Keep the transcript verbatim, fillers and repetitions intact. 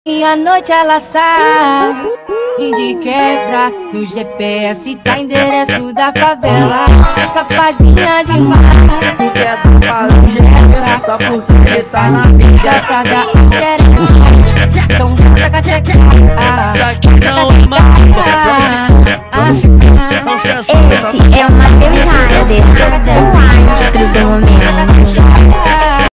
E à noite ela sai e de quebra no G P S tá endereço da favela. Safadinha demais, quer do palanque, só porque tá na vida pra dar um xereque. Então bota com a tcheca, Esse é o Matheus Hades, o astro do momento.